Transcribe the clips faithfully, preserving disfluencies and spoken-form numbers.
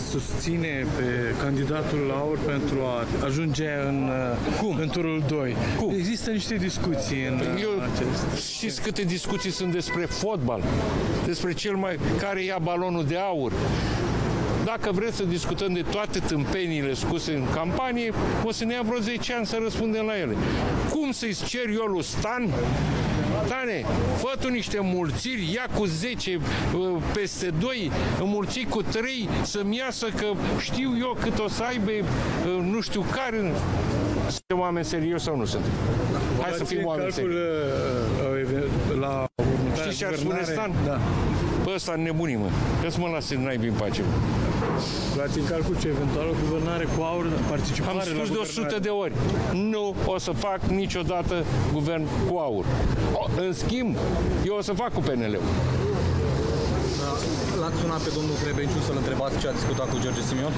susține pe candidatul Laur pentru a ajunge în, Cum? în turul doi. Cum? Există niște discuții în Eu, acest... Știți câte discuții sunt despre fotbal, despre cel mai care ia balonul de aur. Dacă vreți să discutăm de toate tâmpenile scuse în campanie, o să ne ia vreo zece ani să răspundem la ele. Cum să-i cer eu lui Stan? Stane, fă tu niște mulțiri, ia cu zece peste doi, înmulți cu trei, să-mi iasă că știu eu cât o să aibă, nu știu care. Suntem oameni serioși sau nu suntem? Hai să fim oameni serioși. La Știți ce ar spune Stan? Da. Bă, ăsta nebunii, mă. Că să mă lase n-ai în pace. Luați în calcul ce eventuală guvernare cu aur, participare Am spus de o sută de ori. Nu o să fac niciodată guvern cu aur. O, în schimb, eu o să fac cu P N L-ul. L-ați sunat pe domnul Hrebenciuc să-l întrebați ce a discutat cu George Simion?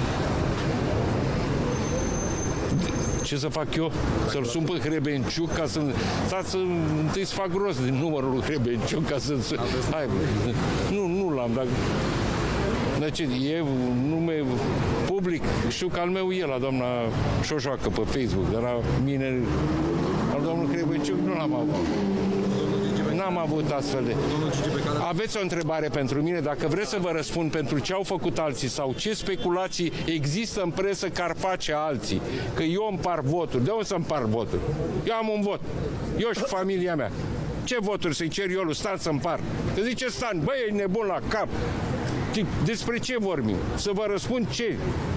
Ce să fac eu? Să-l sun pe Hrebenciuc ca să... Stați să întâi să fac rost din numărul lui Hrebenciuc ca să... Hai, nu, nu l-am, dar... Deci e un nume public. Știu că al meu e la doamna Șoșoacă pe Facebook, dar la mine, al domnului Hrebenciuc, nu l-am avut. N-am avut astfel de... Aveți o întrebare pentru mine? Dacă vreți să vă răspund pentru ce au făcut alții sau ce speculații există în presă că ar face alții, că eu împart voturi. De unde să împart voturi? Eu am un vot. Eu și familia mea. Ce voturi să-i cer eu lui Stan să împart? Că zice Stan, băi, e nebun la cap. Despre ce vorbim? Să vă răspund ce?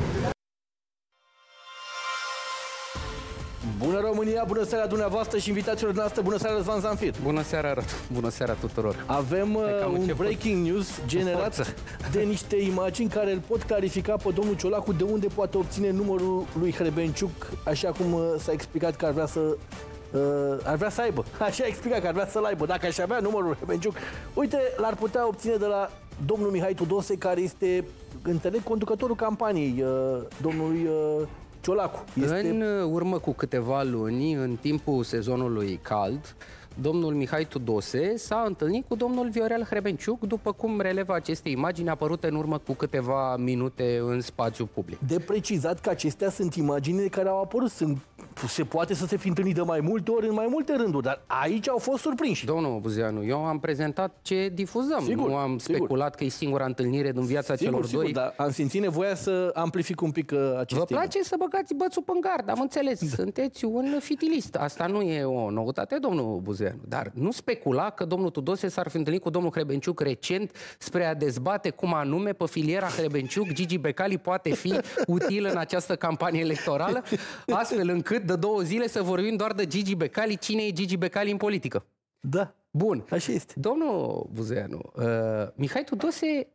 Bună România, bună seara dumneavoastră și invitațiilor noastre, bună seara Răzvan Zanfir. Bună seara, Radu. Bună seara tuturor. Avem uh, un breaking news generat de niște imagini care îl pot clarifica pe domnul Ciolacu de unde poate obține numărul lui Hrebenciuc, așa cum uh, s-a explicat că ar vrea să uh, ar vrea să aibă. Așa a explicat că ar vrea să-l aibă. Dacă aș avea numărul Hrebenciuc, uite, l-ar putea obține de la domnul Mihai Tudose, care este, înțeleg, conducătorul campaniei uh, domnului uh, Ciolacu. Este... În urmă cu câteva luni, în timpul sezonului cald, domnul Mihai Tudose s-a întâlnit cu domnul Viorel Hrebenciuc, după cum relevă aceste imagini apărute în urmă cu câteva minute în spațiu public. De precizat că acestea sunt imaginile care au apărut. Sunt, se poate să se fi întâlnit de mai multe ori, în mai multe rânduri, dar aici au fost surprinși. Domnul Buzeanu, eu am prezentat ce difuzăm. Sigur, nu am speculat sigur. că e singura întâlnire din viața sigur, celor sigur, doi. Dar am simțit nevoia să amplific un pic uh, aceste... Vă place să băgați bățul în gard, am înțeles. Da. Sunteți un fitilist. Asta nu e o noutate, domnul Buzeanu. Dar nu specula că domnul Tudose s-ar fi întâlnit cu domnul Hrebenciuc recent spre a dezbate cum anume pe filiera Hrebenciuc Gigi Becali poate fi util în această campanie electorală, astfel încât de două zile să vorbim doar de Gigi Becali, cine e Gigi Becali în politică. Da. Bun. Așa este. Domnul Buzeanu, uh, Mihai Tudose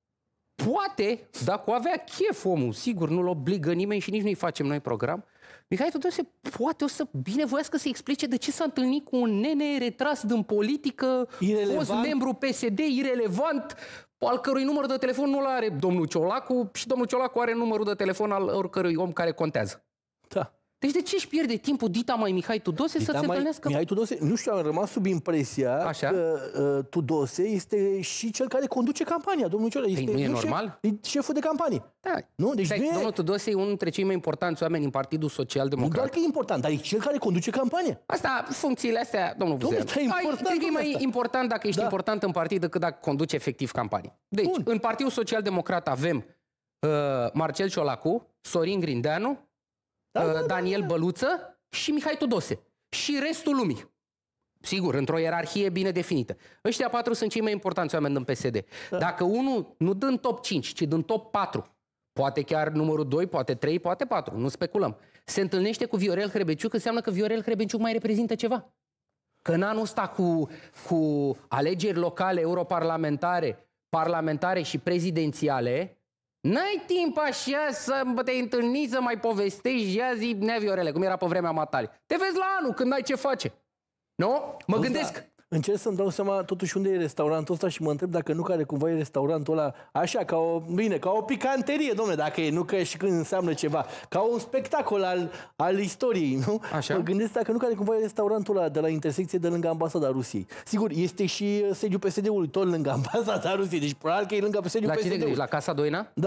poate, dacă o avea chef omul, sigur nu-l obligă nimeni și nici nu-i facem noi program, Mihai Tudose poate o să binevoiască să explice de ce s-a întâlnit cu un nene retras din politică, irelevant, fost membru P S D, irelevant, al cărui număr de telefon nu-l are domnul Ciolacu și domnul Ciolacu are numărul de telefon al oricărui om care contează. Da. Deci de ce își pierde timpul dita mai Mihai Tudose dita să se întâlnească? Mihai Tudose, nu știu, am rămas sub impresia Așa? că uh, Tudose este și cel care conduce campania, domnul Ciolacu. Este, nu e normal? Șef, e șeful de campanie. Da. Nu? Deci Stai, nu e... Domnul Tudose e unul dintre cei mai importanți oameni în Partidul Social Democrat. Nu doar că e important, dar e cel care conduce campania. Asta, funcțiile astea, domnul Buzeanu. E mai asta. important dacă ești da. important în partid decât dacă conduci efectiv campanii. Deci, Bun. în Partidul Social Democrat avem uh, Marcel Ciolacu, Sorin Grindeanu, Da, da, da, Daniel Băluță și Mihai Tudose. Și restul lumii. Sigur, într-o ierarhie bine definită. Ăștia patru sunt cei mai importanți oameni din P S D. Da. Dacă unul nu dă în top cinci, ci dă în top patru, poate chiar numărul doi, poate trei, poate patru, nu speculăm, se întâlnește cu Viorel Hrebenciuc, înseamnă că Viorel Hrebenciuc mai reprezintă ceva. Că în anul ăsta cu, cu alegeri locale, europarlamentare, parlamentare și prezidențiale, n-ai timp așa să te întâlni, să mai povestești, ia zi, nea Viorele, cum era pe vremea matale. Te vezi la anul, când ai ce face. Nu? Mă Auzi, gândesc. Da. Încerc să-mi dau seama totuși unde e restaurantul ăsta și mă întreb dacă nu care cumva e restaurantul ăla așa, ca o, bine, ca o picanterie, domnule, dacă e, nu că și când înseamnă ceva, ca un spectacol al, al istoriei, nu? Așa? Mă gândesc dacă nu care cumva e restaurantul ăla de la intersecție de lângă ambasada Rusiei. Sigur, este și sediul P S D-ului tot lângă ambasada Rusiei, deci probabil că e lângă sediul P S D-ului. La Casa Doina? Da.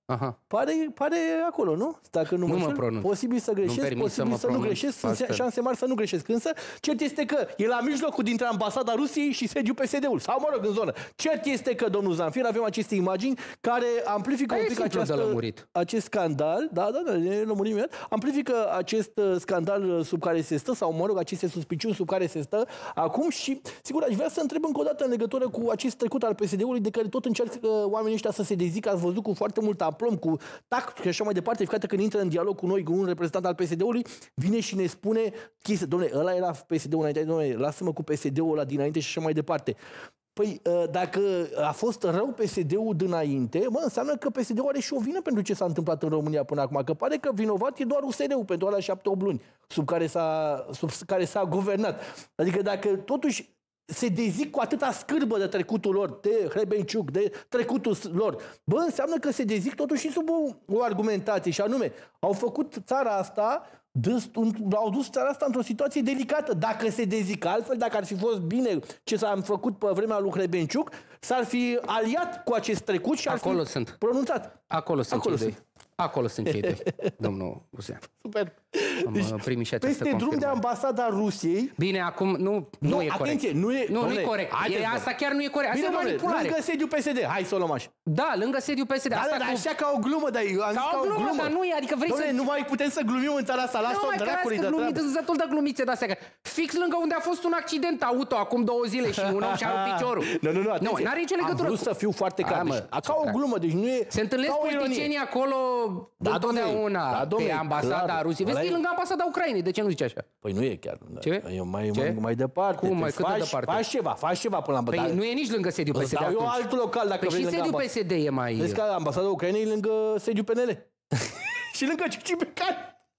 Aha. Pare, pare acolo, nu? Dacă nu, nu mă, mă pronunț. Posibil să greșesc, posibil să, să nu greșesc, sunt șanse mari să nu greșesc. Însă, cert este că e la mijlocul dintre ambasada Rusiei și sediul P S D-ului. Sau, mă rog, în zonă. Cert este că, domnul Zanfir, avem aceste imagini care amplifică da, un pic această, acest scandal. Da, da, da, ne lămurim. Amplifică acest scandal sub care se stă, sau, mă rog, aceste suspiciuni sub care se stă acum și, sigur, aș vrea să întreb încă o dată în legătură cu acest trecut al P S D-ului de care tot încearcă oamenii ăștia să se dezică. Ați văzut cu foarte mult aplom, cu tact și așa mai departe. Fiecare când intră în dialog cu noi, cu un reprezentant al P S D-ului, vine și ne spune chestii. Dom'le, ăla era P S D-ul înainte, dom'le, lasă-mă cu P S D-ul ăla dinainte și așa mai departe. Păi, dacă a fost rău P S D-ul dinainte, mă, înseamnă că P S D-ul are și o vină pentru ce s-a întâmplat în România până acum. Că pare că vinovat e doar U S R-ul pentru alea șapte opt luni sub care s-a, sub care s-a guvernat. Adică dacă totuși se dezic cu atâta scârbă de trecutul lor, de Hrebenciuc, de trecutul lor, bă, înseamnă că se dezic totuși și sub o, o argumentație, și anume, au făcut țara asta, au dus țara asta într-o situație delicată. Dacă se dezic altfel, dacă ar fi fost bine ce s-a făcut pe vremea lui Hrebenciuc, s-ar fi aliat cu acest trecut și ar Acolo fi sunt. pronunțat. Acolo sunt Acolo cei sunt. doi. Acolo sunt cei doi, domnul Busean. Super. Am deci, primit și peste drum de ambasada Rusiei. Bine, acum nu, nu, nu e atenție, corect. Nu e, nu, nu e corect. E, asta chiar nu e corect. Asta bine, e manipulare. Lângă sediul P S D. Hai să o luăm așa. Da, lângă sediul P S D. Da, asta da, cu... așa ca o glumă, dar eu am ca, zis ca o glumă, o glumă, dar nu e, adică vrei Doamne, să... nu mai putem să glumim în țara asta, lasă-o dracului de treabă. Zătul de glumițe de-astea. Fix lângă unde a fost un accident auto acum două zile și un om și-a rupt piciorul. Nu, nu, nu, atenție. Nu, n-are nicio legătură. Am vrut să fiu foarte clar. Ca o glumă, deci nu e... Se întâlnesc politicienii acolo întotdeauna pe ambasada Rusiei. Vezi că e lângă ambasada Ucrainei, de ce nu zici așa? Păi nu e chiar. Ce? E mai, mai, mai departe. Cum mai, cât de departe? Faci ceva, faci ceva până la ambasada. Păi nu e nici lângă sediul P S D atunci. Eu alt local dacă vrei. Păi și sediul P S D e mai... Vezi că ambasada Ucrainei e lângă sediul P N L. Și lângă Cici Becali.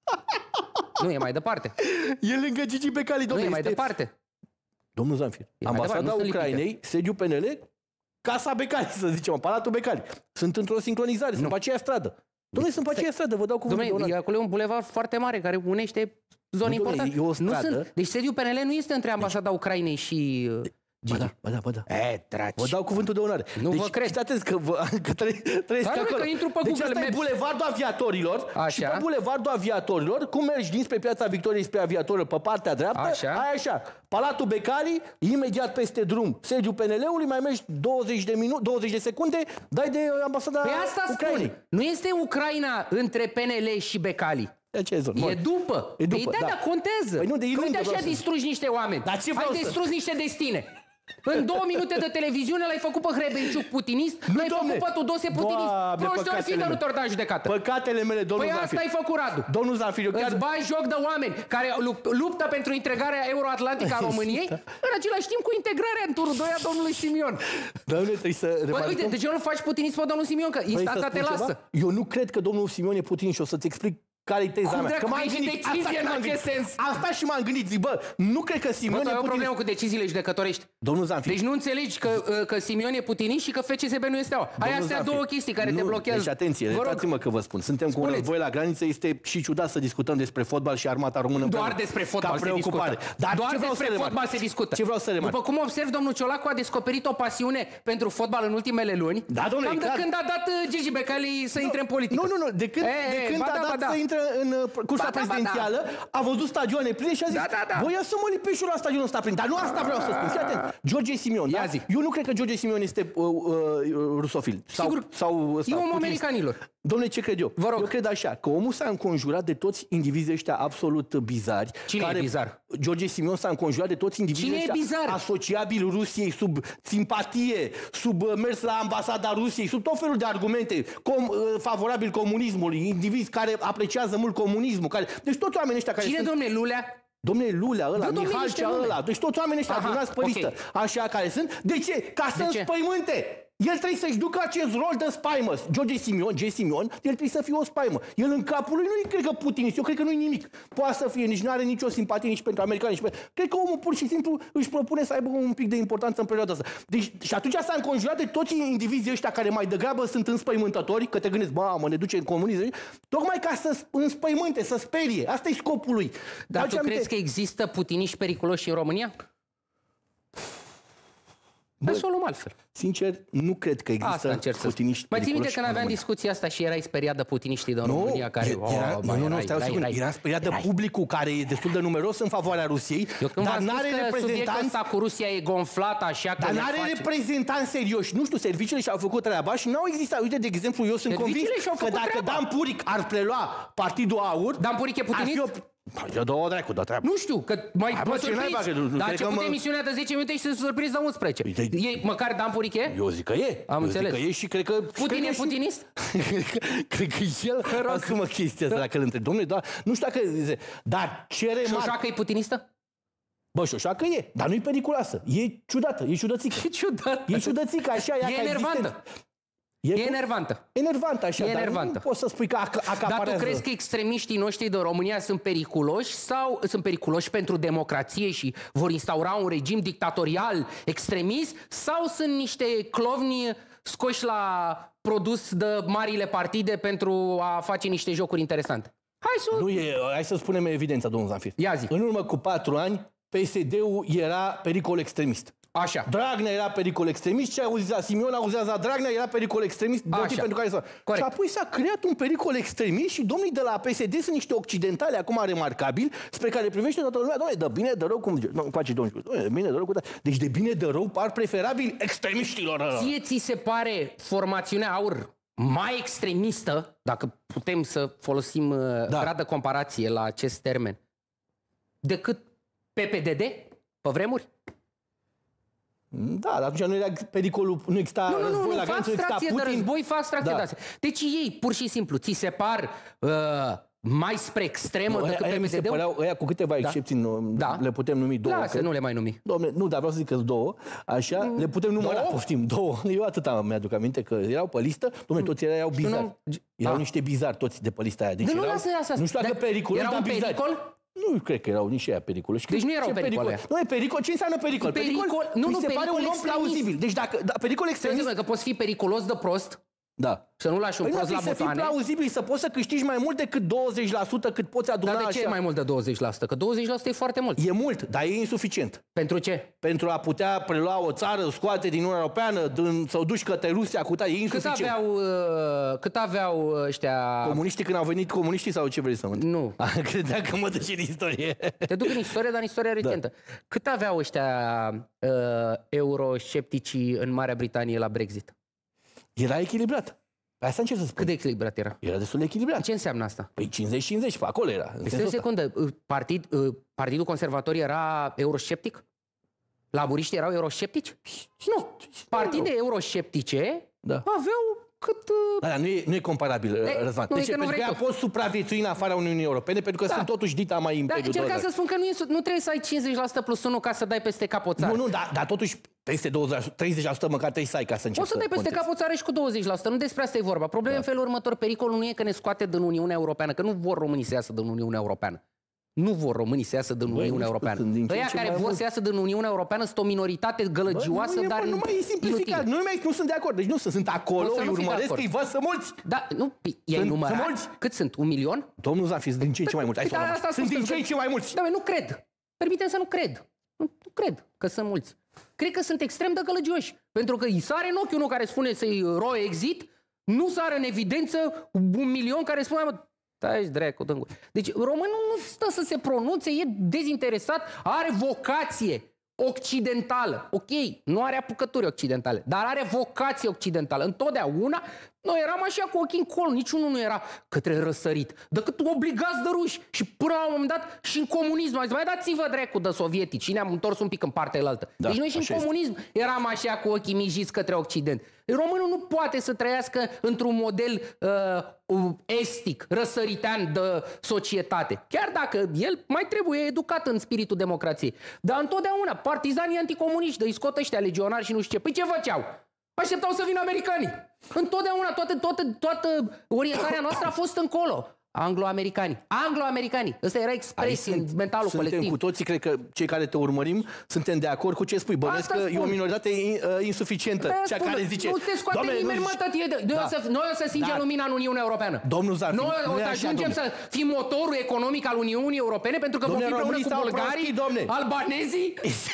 Nu, e mai departe. E lângă Cici Becali, domnule. Nu, e mai departe. Domnul Zanfir, ambasada Ucrainei, sediul P N L, Casa Becali, să zicem, Palatul Becali. Sunt într-o sincronizare, sunt pe aceeași stradă. Dom'le, sunt pe aceeași stradă, vă dau cuvântul. Dom'le, acolo e un bulevard foarte mare care unește zone importante. E o stradă. Nu sunt. Deci sediul P N L nu este între ambasada deci... Ucrainei și... Bă da, bă da, bă da. E, draci. Vă dau cuvântul de onoare. Nu deci, vă cred. Știți atenți că, vă, că tre- trăiesc Dar acolo. Că intru pe deci Google ăsta e bulevardul aviatorilor. Așa. Și pe bulevardul aviatorilor, cum mergi dinspre Piața Victoriei spre aviatorul pe partea dreaptă, așa. Ai așa. Palatul Becali, imediat peste drum, sediul P N L-ului, mai mergi douăzeci de minute, douăzeci de secunde, dai de ambasada păi asta Ucrainei. Spun. Nu este Ucraina între P N L și Becali. Ce e, e după. E după, păi da, da, contează. Păi nu, de uite așa distrugi niște oameni. Dar ce ai distrus niște destine. În două minute de televiziune l-ai făcut pe Hrebenciuc putinist, l-ai făcut pe Tudose putinist. Proști ori fi, dar nu te-or da în judecată. Păcatele mele, domnul Păi Zanfir. asta ai făcut, Radu. Domnul Zanfir, chiar... Îți bai joc de oameni care luptă pentru integrarea euroatlantică a României, în același timp cu integrarea în turul doi a domnului Simion. Doamne, trebuie să remarcăm... Uite, de ce nu faci putinist pe domnul Simion? Că instanța te lasă. Eu nu cred că domnul Simion e putinist și o să-ți explic care-i teza mea. Că m-am gândit, decizie în acest sens. Asta și m-am gândit, zic, bă, nu cred că Simion bă, e putinist. o problemă cu deciziile judecătorești. Domnul Zanfir. Deci nu înțelegi că, că Simion e putinist și că F C S B nu este steaua. Ai astea două chestii care nu, te blochează. Deci atenție, iertați-mă că vă spun. Suntem cu un război la graniță, este și ciudat să discutăm despre fotbal și armata română. Doar despre fotbal se discută. Dar Doar despre fotbal se discută. Ce vreau să remarc? După cum observ, domnul Ciolacu a descoperit o pasiune pentru fotbal în ultimele luni. Da, domnule, cam de când a dat Gigi Becali să intre în politică. Nu, nu, nu, de când, de când a dat să intre în cursa prezidențială, a văzut stadioane pline și a zis, voi ia să mă lipești și la stadionul ăsta plin. Dar nu asta vreau să spun. Fii atent. George Simion, da? Eu nu cred că George Simion este uh, uh, rusofil. Sau, Sigur, sau, e om americanilor. Dom'le, ce cred eu? Vă rog. Eu cred așa, că omul s-a înconjurat de toți indivizii ăștia absolut bizari. Cine care, e bizar? George Simion s-a înconjurat de toți indivizii Cine ăștia e bizar? asociabili Rusiei, sub simpatie, sub uh, mers la ambasada Rusiei, sub tot felul de argumente com, uh, favorabil comunismului, indivizi care apreciază mult comunismul. Care... Deci toți oamenii ăștia care Cine, sunt... domne, Lulea? Domnule Lulea ăla, da, Mihalcea ăla, deci toți oamenii ăștia adunați pe listă, okay. Așa care sunt. De ce? Ca să înspăimânte. El trebuie să-și ducă acest rol de spaimă. George Simion, G. Simion, el trebuie să fie o spaimă. El în capul lui nu-i cred că putinist, eu cred că nu-i nimic. Poate să fie, nici nu are nicio simpatie nici pentru americani, nici pentru... Cred că omul pur și simplu își propune să aibă un pic de importanță în perioada asta. Deci, și atunci s-a înconjurat de toți indivizii ăștia care mai degrabă sunt înspăimântători, că te gândești, mamă, ne duce în comunism, tocmai ca să înspăimânte, să sperie. Asta e scopul lui. Dar tu crezi că există putiniști periculoși în România? Bă, să o luăm altfel. Sincer, nu cred că există putiniști. Mai ții minte când aveam discuția asta și erai speriat de putiniștii din România? Care, era, oh, nu, nu, nu, stai o secundă. Era speriat de publicul care e destul de numeros în favoarea Rusiei, dar n-are reprezentanți. Ăsta cu Rusia e gonflat așa că dar n-are reprezentanți serioși. Nu știu, serviciile și-au făcut treaba și n-au existat. Uite, de exemplu, eu sunt convins că dacă Dan Puric ar prelua Partidul Aur, Dan Puric e putinist? Eu două dracu, da treabă. Nu știu, că mai mă surprinzi. Dar a început emisiunea de zece minute și se surprins de unsprezece. E măcar Dan Puric e? Eu zic că e. Am înțeles. Zic că e și cred că... Putin e putinist? Cred că și el asumă chestia asta dacă îl întreb. Dom'le, doar, nu știu dacă... Dar ce remarc... Șoșoacă e putinistă? Bă, Șoșoacă e, dar nu-i periculoasă. E ciudată, e ciudățică. E ciudată. E ciudățică, așa, ea e enervantă. E, e enervantă. Enervantă, așa, e dar enervantă. nu poți să spui că acaparează. Dar tu crezi că extremiștii noștri de România sunt periculoși sau sunt periculoși pentru democrație și vor instaura un regim dictatorial extremist sau sunt niște clovni scoși la produs de marile partide pentru a face niște jocuri interesante? Hai să... Nu e, hai să spunem evidența, domnul Zanfir. Ia zi. În urmă cu patru ani, P S D-ul era pericol extremist. Așa. Dragnea era pericol extremist, ce auziți la Simion, auzează la Dragnea, era pericol extremist, pentru care să... Și apoi s-a creat un pericol extremist și domnii de la P S D sunt niște occidentali acum remarcabili, spre care privește toată lumea, doamne, de bine, de rău, cum zice, nu, face domnul, de bine, de rău, deci de bine, de rău par preferabil extremiștilor. Ție ți se pare formațiunea Aur mai extremistă, dacă putem să folosim da. grad de comparație la acest termen, decât P P D D pe vremuri? Da, dar atunci nu era pericolul, nu exista nu, nu, război nu, la graniță, nu exista Putin. De război, fac abstracție da. de astea. Deci ei, pur și simplu, ți se par uh, mai spre extremă no, decât P P D D-ul? Ăia cu câteva da. excepții da. le putem numi două. Da, să nu le mai numi. Doamne, nu, dar vreau să zic că două, așa, mm. le putem număra, două? poftim, două. Eu atâta mi-aduc aminte că erau pe listă, dom'le, toți erau bizari. Erau da. niște bizari toți de pe lista aia. Deci nu, erau, lasă, lasă, nu știu dacă pericolul, era un pericol? Nu cred că erau nici aia periculoși. Deci nu erau pericole. Nu e pericol. Ce înseamnă pericol? Pericol, pericol nu, nu, se pare un om plauzibil. Deci dacă da, pericol extremist, că poți fi periculos de prost. Da. Să nu lași un păi prost la botane. Să fii plauzibil, să poți să câștigi mai mult decât douăzeci la sută cât poți aduna. Dar de ce așa? e mai mult de douăzeci la sută? Că douăzeci la sută e foarte mult. E mult, dar e insuficient. Pentru ce? Pentru a putea prelua o țară, scoate din Uniunea Europeană, din, să o duci către Rusia, cu ta, e insuficient. Cât aveau, uh, cât aveau ăștia... Comuniștii când au venit comuniștii sau ce vrei să mă Nu. Credeam că mă duci în istorie. Te duc în istorie, dar în istoria recentă. Da. Cât aveau ăștia uh, euroscepticii în Marea Britanie la Brexit? Era echilibrat. Asta încerc să spun. Cât de echilibrat era? Era destul de echilibrat. Ce înseamnă asta? Păi cincizeci cincizeci, pe acolo era. Este o secundă. Partid, Partidul Conservator era eurosceptic? Laburiștii erau eurosceptici? Nu. Partide eurosceptice da. aveau cât... Da, da, nu, e, nu e comparabil, e, Răzvan. Nu, deci, că nu pentru că ea poți supraviețui în afara Uniunii Europene, pentru că da. sunt totuși dita mai imperiul. Da, încercam să spun că nu, e, nu trebuie să ai cincizeci la sută plus unu ca să dai peste cap o țară. Nu, nu, dar, dar totuși peste douăzeci, treizeci la sută măcar trebuie să ai ca să începi. O să dai peste cap o țară și cu douăzeci la sută, nu despre asta e vorba. Problema da. în felul următor, pericolul nu e că ne scoate din Uniunea Europeană, că nu vor românii să iasă din Uniunea Europeană. Nu vor românii să iasă din Băi, Uniunea Europeană. Ăia care vor mult. să iasă din Uniunea Europeană sunt o minoritate gălăgioasă, Bă, dar nu, mai e simplificat. Nu, mai, nu sunt de acord. Deci nu sunt, sunt acolo, îi urmăresc, îi văd să mulți. Da, nu, i-ai numărat? Cât sunt? Un milion? Domnul Zanfir, sunt din ce în ce mai mulți. Sunt din ce în ce mai mulți. Da, nu cred. Permite-mi să nu cred. Nu, nu cred că sunt mulți. Cred că sunt extrem de gălăgioși. Pentru că îi sare în ochi unul care spune să-i ro exit, nu sare în evidență un milion care spune stai dracu, dă-mi. Deci românul nu stă să se pronunțe, e dezinteresat, are vocație occidentală. Ok, nu are apucături occidentale, dar are vocație occidentală. Întotdeauna noi eram așa cu ochii în col, niciunul nu era către răsărit, decât obligați de ruși. Și până la un moment dat și în comunism, mai dați-vă dracu de sovietici și ne-am întors un pic în partea elaltă. Da, deci noi și în comunism este. eram așa cu ochii mijiți către Occident. Românul nu poate să trăiască într-un model uh, estic, răsăritean de societate. Chiar dacă el mai trebuie educat în spiritul democrației. Dar întotdeauna partizanii anticomuniști, de-i scot ăștia legionari și nu știu ce. Păi ce făceau? Așteptau să vină americanii. Întotdeauna toată, toată, toată orientarea noastră a fost încolo. Anglo-americani. Anglo-americani. Ăsta era expresie în mentalul suntem colectiv. Cu toții, cred că cei care te urmărim, suntem de acord cu ce spui. Bănuiesc că e o minoritate insuficientă. Cea care zice... Nu te scoate nimeni, mă, tătie. Noi o să stingem lumina în Uniunea Europeană. Domnul Zarfin, noi o să ajungem să fim motorul economic al Uniunii Europene pentru că vom fi împreună cu bulgarii, albanezii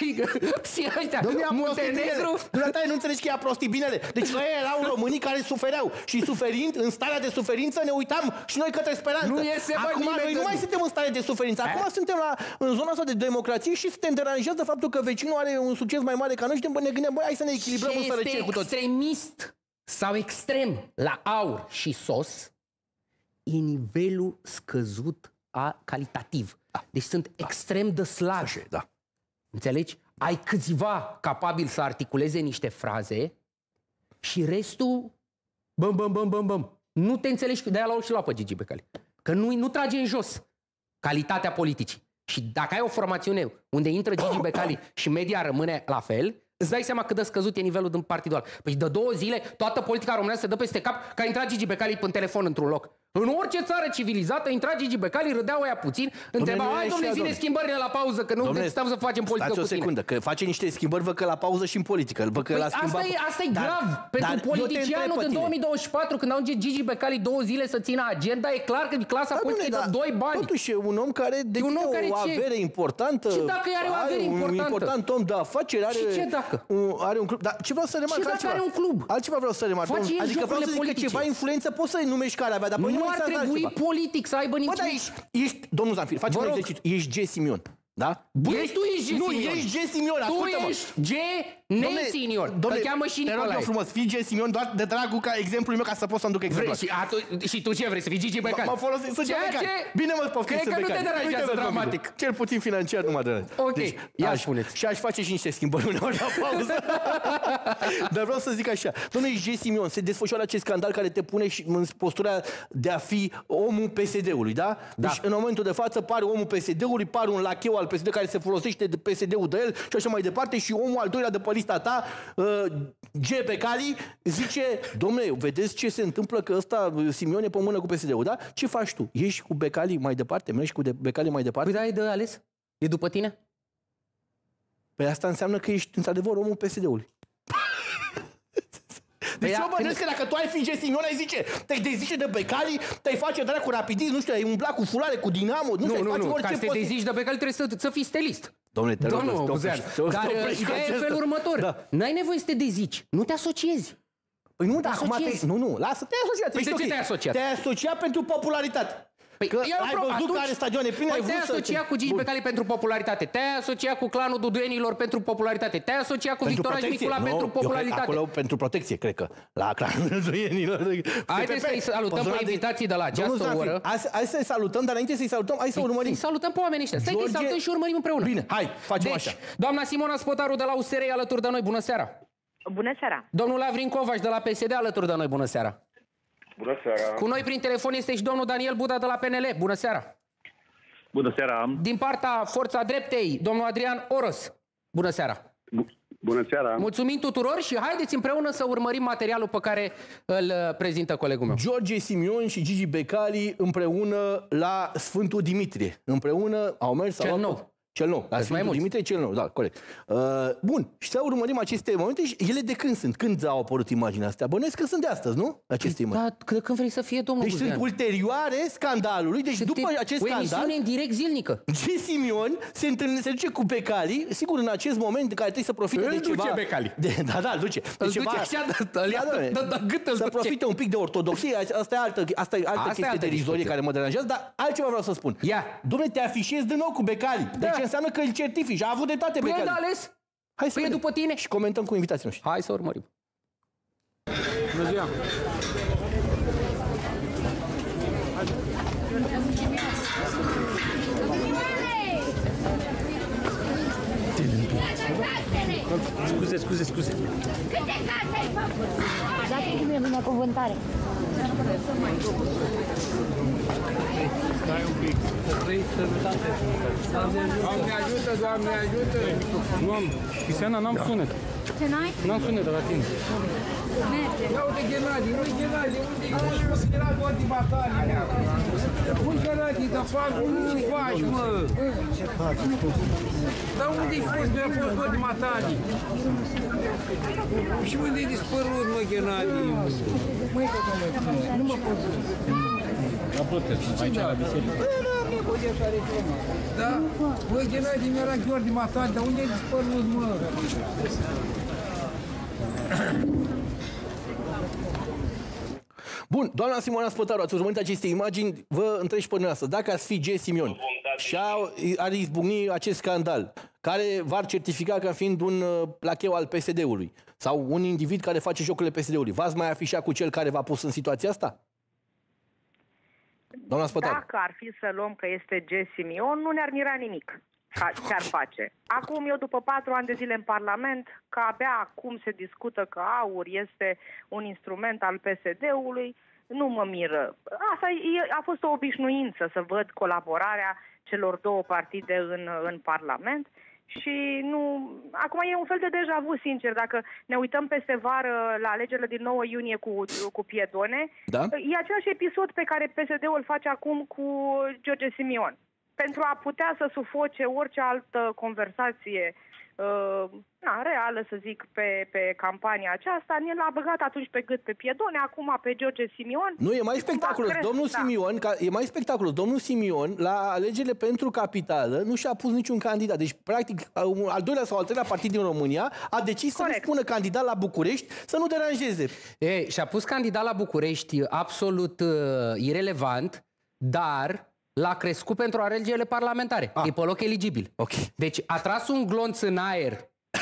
și ăștia. Muntenegru. Dumnezeu, nu înțelegi că e prostii binele. Deci noi erau românii care sufereau și suferind, în starea de suferință, ne uitam și noi către speranță. Nu iese, acum noi nu mai suntem în stare de suferință. Acum suntem la, în zona asta de democrație și suntem deranjați de faptul că vecinul are un succes mai mare ca noi și ne gândim, băi, hai să ne echilibrăm în sărăcie cu toți. Extremist sau extrem la aur și sos e nivelul scăzut a calitativ. Da. Deci sunt da. extrem de slabi. Da. Înțelegi? Ai câțiva capabili să articuleze niște fraze și restul băm, băm, băm, băm, băm. Nu te înțelegi, de-aia l-au și luat pe Gigi Becali. Că nu, nu trage în jos calitatea politicii. Și dacă ai o formațiune unde intră Gigi Becali și media rămâne la fel, îți dai seama cât de scăzut e nivelul din partidul ăla. Păi de două zile toată politica românească se dă peste cap că a intrat Gigi Becali pe telefon într-un loc. În orice țară civilizată intra Gigi Becali, râdeau aia puțin, întreba, hai dom'le, zile schimbările la pauză, că nu domne, stăm să facem politică cu tine. Stați o secundă, că face niște schimbări, vă că la pauză și în politică. Vă că păi la schimba... asta, e, asta e grav. Dar, pentru dar politicianul din două mii douăzeci și patru, când ajunge Gigi Becali două zile să țină agenda, e clar că clasa da, politică dă doi bani. Totuși e un om care deține o care avere ce? importantă. Și dacă are o avere importantă? Un important om de afaceri, are, și ce dacă? Un, are un club. Dar ce vreau să remarc altceva? Și dacă are un club? Altceva vreau să remarc. Adică vreau să zic că ceva influență poți să-i numești care avea, dar nu ar trebui politic să aibă nici... Bă, dar ești, ești, domnul Zanfir, faci un exercițiu. Ești G. Simion, da? Ești, tu ești G. Nu, Simion. ești G. Simion, ascultă-mă. Tu ești G. Nesenior. Că cheamă și Nicolae. Te rog frumos, fii G. Simion doar de dragul ca exemplul meu ca să pot să-mi duc exemplu. Și, și tu ce vrei, să fii Gigi Becali? Mă folosesc, sunt Gigi Becali. Bine mă poftim, sunt Becali. Cred că nu te deranjează dramatic. Cel puțin financiar nu mă deranjează. Ok, ia spuneți. Și aș face și niște schimbări uneori la pauză. Dar vreau să zic așa. Dom'le, G. Simion, se desfășoară acest scandal care te pune și în postura de a fi omul P S D-ului, da? Deci în momentul de față pare omul P S D-ului, pare un lacheu al P S D care se folosește de P S D-ul de el și așa mai departe și omul al doilea de pe lista ta, G. Becali, zice, dom'le, vedeți ce se întâmplă, că ăsta Simion e pe mână cu P S D-ul, da? Ce faci tu? Ești cu Becali mai departe? Mergi cu Becali mai departe? Păi da, e de ales? E după tine? Păi asta înseamnă că ești într-adevăr omul P S D-ului. Deci eu bănesc că dacă tu ai fi G. Simion, ai zice, te-ai dezice de Becali, te-ai face dracu rapidist, nu știu, ai umblat cu fulare, cu Dinamo, nu, nu, nu, nu, ca să te dezici de Becali trebuie să, să fii stelist. Dom'le, te rog, Domnul Buzean, dar ideea e felul următor. Da. N-ai nevoie să te dezici, nu te asociezi. Pă nu, dar acum te... Nu, nu, lasă, te-ai asociat. Păi de ce te-ai asociat? Te-ai asociat pentru popularitate. Păi, că ai văzut atunci, că are stadioane pline, păi ai vrut te-ai să... asociat cu Gigi Becali pentru popularitate, te-ai asociat cu clanul Duduenilor pentru popularitate, te-ai asociat cu Victor Ajmicula no, pentru popularitate. Acolo pentru protecție, cred că, la clanul Duduenilor. Haideți să-i salutăm pe invitații de la această oră. Hai să-i salutăm, dar înainte să-i salutăm, hai să urmărim. Să salutăm pe oamenii ăștia, stai că-i salutăm și urmărim împreună. Bine, hai, facem așa. Doamna Simona Spotaru de la U S R alături de noi, bună seara. Bună seara. Domnul Avrin Covaș de la P S D alături de noi, bună seara. Bună seara. Cu noi prin telefon este și domnul Daniel Buda de la P N L. Bună seara. Bună seara. Din partea Forța Dreptei, domnul Adrian Oros. Bună seara. Bună seara. Mulțumim tuturor și haideți împreună să urmărim materialul pe care îl prezintă colegul meu. George Simion și Gigi Becali împreună la Sfântul Dimitrie. Împreună au mers... Cel nou. Cel nou, la Sfântul Dimitrie, cel nou, da, corect. Uh, bun, și să urmărim aceste momente și ele de când sunt? Când au apărut imaginea astea? Bănuiesc că sunt de astăzi, nu? Aceste imagini. Da, când vrei să fie domnul Deci Buzean. sunt ulterioare scandalului, deci după acest o scandal... O emisiune în direct zilnică. G. Simion se, întâlne, se duce cu Becali, sigur în acest moment în care trebuie să profite îl de ceva... duce Becali. De, da, da, îl duce. De îl ceva, duce așa, da, da, da, gât îl să duce. profite un pic de ortodoxie, asta e altă, asta e altă asta chestie de rizorie care mă deranjează, dar altceva vreau să spun. Ia. Dom'le, te afișezi din nou cu Becali. Da. Deci înseamnă că îl certifici. A avut de toate Becali. Păi de ales. Hai să păi vedem. după tine. Și comentăm cu invitații noștri. Hai să urmărim. Bună ziua. Scuze, scuze, scuze. Câte case ai făcut? Dați-mi cum e binecuvântare. Stai un pic. Să trăiți sănătate. Doamne ajută, Doamne ajută. Nu am, Cristiana, n-am sunet. Ce n-ai? N-am sunat de la tine. Merge. Ia uite Ghenadi, nu-i Ghenadi, unde e? Nu era doar din batalie. Nu-i Ghenadi, dar fac, nu faci, mă. Ce faci? Dar unde-i fost? Mi-a fost doar din batalie. Și unde-i dispărut, mă, Ghenadi? Măi, nu mă pot. La protest, aici la biserică. Da? Băi, Ghenadi, mi-era Gheorghe Matali, dar unde-i dispărut, mă? Bun, doamna Simona Spătaru, ați urmărit aceste imagini, vă întreb și pe dumneavoastră, dacă ați fi G. Simion și ar izbucni acest scandal, care v-ar certifica ca fiind un placheu al P S D-ului sau un individ care face jocurile P S D-ului, v-ați mai afișa cu cel care v-a pus în situația asta? Doamna Spătaru. Dacă ar fi să luăm că este G. Simion, nu ne-ar mira nimic ce ar face. Acum, eu după patru ani de zile în Parlament, că abia acum se discută că AUR este un instrument al P S D-ului, nu mă miră. Asta e, a fost o obișnuință să văd colaborarea celor două partide în, în Parlament și nu... Acum e un fel de deja vu, sincer, dacă ne uităm peste vară la alegerile din nouă iunie cu, cu Piedone, da? E același episod pe care P S D-ul face acum cu George Simion. Pentru a putea să sufoce orice altă conversație uh, na, reală, să zic, pe, pe campania aceasta, ne l-a băgat atunci pe gât pe Piedone, acum pe George Simion. Nu, e mai spectaculos. Domnul da. Simion, ca, e mai spectaculos. Domnul Simion, la alegerile pentru capitală, nu și-a pus niciun candidat. Deci, practic, al doilea sau al treilea partid din România a decis Corect. să nu spună candidat la București, să nu deranjeze. E, și-a pus candidat la București absolut uh, irelevant, dar... l-a crescut pentru alegerile parlamentare. Ah. E pe loc eligibil. Okay. Deci a tras un glonț în aer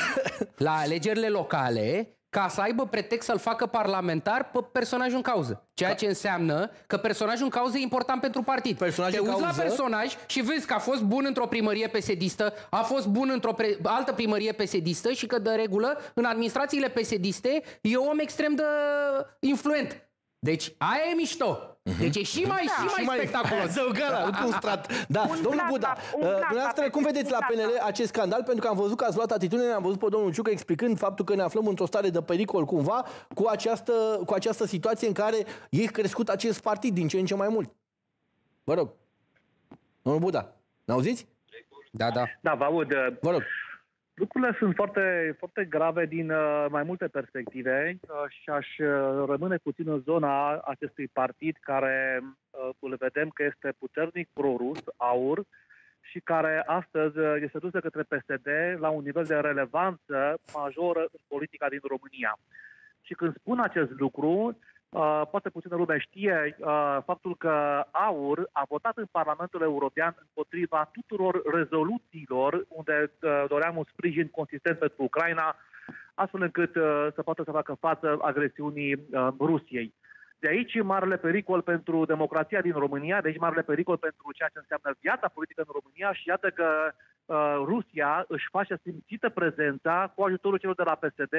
la alegerile locale ca să aibă pretext să-l facă parlamentar pe personajul în cauză. Ceea ce înseamnă că personajul în cauză e important pentru partid. Personajul Te uiți cauză... la personaj și vezi că a fost bun într-o primărie P S D-istă, a fost bun într-o pre... altă primărie P S D-istă și că de regulă în administrațiile P S D-iste e om extrem de influent. Deci aia e mișto. Deci e și mai, da. și mai spectaculos. Zăugăla, încă un strat. Da, un domnul Buda, dumneavoastră cum vedeți la P N L acest scandal? Pentru că am văzut că ați luat atitudine, am văzut pe domnul Ciucă explicând faptul că ne aflăm într-o stare de pericol cumva cu această, cu această situație în care e crescut acest partid din ce în ce mai mult. Vă rog. Domnul Buda, n-auziți? Da, da. Da, vă aud. Vă rog. Lucrurile sunt foarte, foarte grave din uh, mai multe perspective uh, și aș uh, rămâne puțin în zona acestui partid care uh, îl vedem că este puternic pro-rus, AUR, și care astăzi uh, este dus de către P S D la un nivel de relevanță majoră în politica din România. Și când spun acest lucru, Uh, poate puțină lume știe uh, faptul că AUR a votat în Parlamentul European împotriva tuturor rezoluțiilor unde uh, doream un sprijin consistent pentru Ucraina, astfel încât uh, să poată să facă față agresiunii uh, Rusiei. De aici marele pericol pentru democrația din România, de aici marele pericol pentru ceea ce înseamnă viața politică în România și iată că uh, Rusia își face simțită prezența cu ajutorul celor de la P S D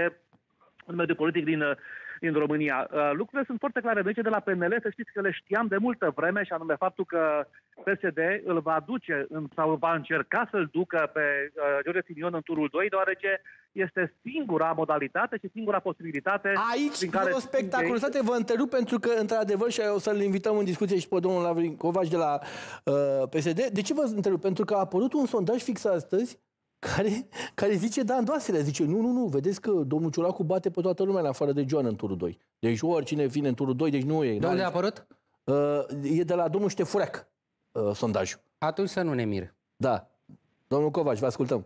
în mediul politic din, din România. Lucrurile sunt foarte clare. Deci de la P N L să știți că le știam de multă vreme și anume faptul că P S D îl va duce în, sau va încerca să-l ducă pe uh, George Simion în turul doi, deoarece este singura modalitate și singura posibilitate. Aici, prin care o spectaculozitate, vă întrerup pentru că, într-adevăr, și o să-l invităm în discuție și pe domnul Lavrin Covaci de la uh, P S D. De ce vă întrerup? Pentru că a apărut un sondaj fix astăzi Care, care zice Dan Doasele, zice, nu, nu, nu, vedeți că domnul Ciolacu bate pe toată lumea în afară de Joan în turul doi. Deci oricine vine în turul doi, deci nu e. De unde a apărut? Uh, e de la domnul Ștefureac, uh, sondajul. Atunci să nu ne mire. Da. Domnul Covaci, vă ascultăm.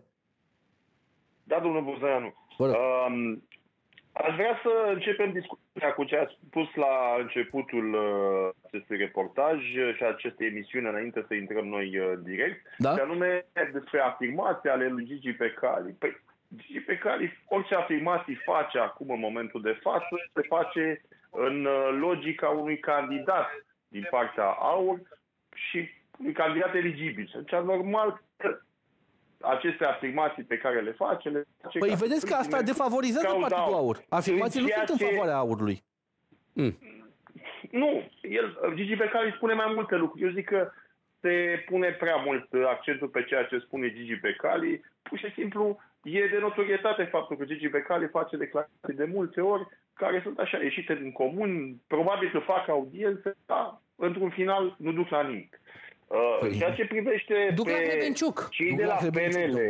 Da, domnul Buzeanu. Um, aș vrea să începem discuția cu ce ați spus la începutul uh, acestui reportaj și acestei emisiuni, înainte să intrăm noi uh, direct, da? și anume despre afirmații ale lui Gigi Becali. Păi, Gigi Becali, orice afirmații face acum în momentul de față, se face în uh, logica unui candidat din partea AUR și unui candidat eligibil. Și atunci, normal că aceste afirmații pe care le face... Le face păi vedeți că asta defavorizează Partidul AUR. Afirmațiile nu sunt în favoarea AUR-ului. Mm. Nu. El, Gigi Becali spune mai multe lucruri. Eu zic că P se pune prea mult accentul pe ceea ce spune Gigi Becali. Pur și simplu e de notorietate faptul că Gigi Becali face declarații de multe ori care sunt așa ieșite din comun, probabil că fac audiențe, dar într-un final nu duc la nimic. Păi, ceea ce privește duc pe la cei de la P N L,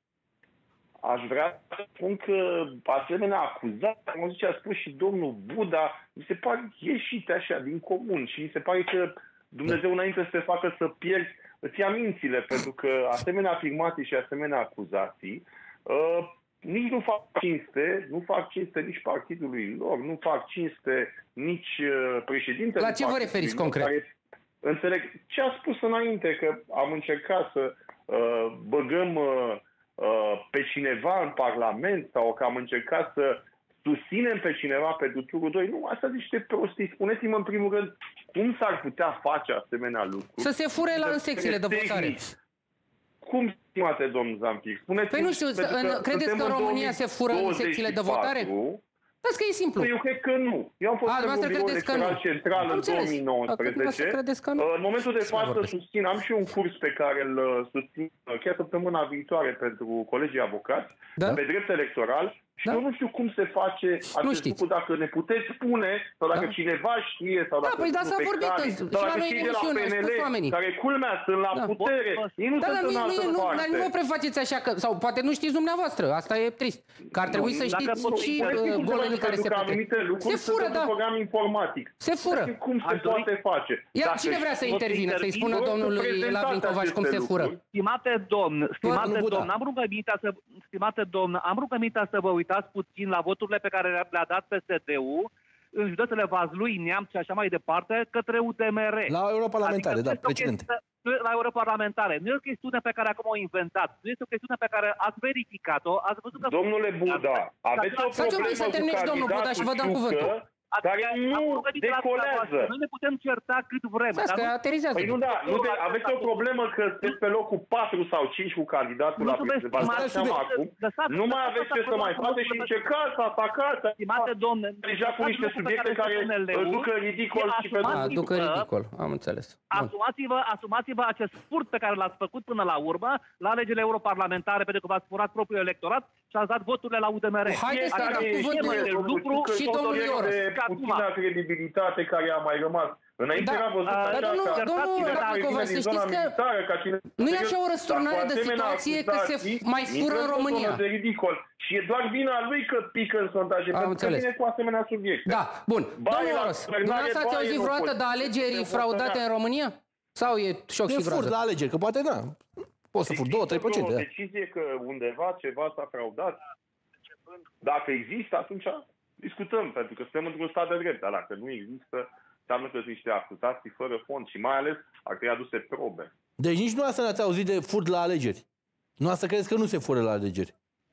aș vrea să spun că asemenea acuzații, cum zice, a spus și domnul Buda, mi se pare ieșite așa din comun și mi se pare că Dumnezeu înainte să te facă să pierzi, îți ia mințile, pentru că asemenea afirmații și asemenea acuzații uh, nici nu fac cinste, nu fac cinste nici partidului lor, nu fac cinste nici uh, președintele. La ce vă referiți concret? Care, înțeleg ce a spus înainte, că am încercat să uh, băgăm uh, uh, pe cineva în Parlament sau că am încercat să susținem pe cineva pentru turul doi. Nu, asta niște prostii. Spuneți-mă în primul rând cum s-ar putea face asemenea lucruri. Să se fure la în secțiile de votare. Cum, stimate domnul Zampic? Spuneți, păi nu știu, că credeți că în România se fură în secțiile de votare? Dați că e simplu. Eu cred că nu. Eu am fost A, în Biroul Electoral Central în două mii nouăsprezece. În momentul de față susțin, am și un curs pe care îl susțin chiar săptămâna viitoare pentru colegii avocați, da? Pe drept electoral. Și da? Eu nu știu cum se face acest lucru, dacă ne puteți spune, sau dacă da? Cineva știe, sau dacă da, păi da, s-a vorbit care, în, sau dacă cei de la P N L, care culmea sunt la da. putere, ei nu da, sunt da, în nu, altă nu, parte. Dar nu vă prefaceți așa, că, sau poate nu știți dumneavoastră, asta e trist, că ar trebui nu, să știți și golele care se petrec. Se fură, da. program informatic. Se fură. Cum se poate face? Ia, cine vrea să intervină, să-i spună domnului Lavrin Covaș cum se fură? Stimate domn, stimate domn, am rugămintea să, stimate domn, am rugămintea să vă uitați puțin la voturile pe care le-a dat P S D-ul în județele Vaslui, Neamț și așa mai departe, către U D M R. La europarlamentare, adică da, precedente. La europarlamentare. Nu e o chestiune pe care acum o inventat. Nu este o chestiune pe care ați verificat-o. Ați văzut că... Domnule Buda, aveți o problemă să termine și domnul Buda și vă dăm cuvântul. Care nu decolează. Noi ne putem certa cât vrem. Că aterizează. Păi nu, da, nu de, aveți o problemă că sunteți pe locul patru sau cinci cu candidatul la prezidențial acum. Nu mai aveți ce să mai faceți și încercați să atacați. Stimate domne, deja cu niște subiecte care îl ducă ridicol și pe domnul. Ducă ridicol, am înțeles. Asumați-vă, asumați-vă acest furt pe care l-ați făcut până la urmă la alegerile europarlamentare, pentru că v-ați furat propriul electorat și ați dat voturile la U D M R. Haideți să dăm cuvântul și domnul Ioros. Puțină credibilitate care a mai rămas. Înainte era văzut așa ca domnul să știți că nu e așa o răsturnare de situație că se mai fură în România. De ridicol. Și e doar vina lui că pică în sondaje, pentru că vine cu asemenea subiecte. Da, bun. Domnul Ioros, dumneavoastră ați auzit vreodată de alegeri fraudate în România? Sau e șoc și groază? E furt la alegeri, că poate da. Poți să furi două trei la sută. O decizie că undeva ceva s-a fraudat. Dacă există, atunci discutăm, pentru că suntem într-un stat de drept, dar dacă nu există, înseamnă că sunt niște acuzații fără fond și mai ales ar trebui aduse probe. Deci nici nu asta n-ați auzit de furt la alegeri. Nu asta credeți că nu se fură la alegeri.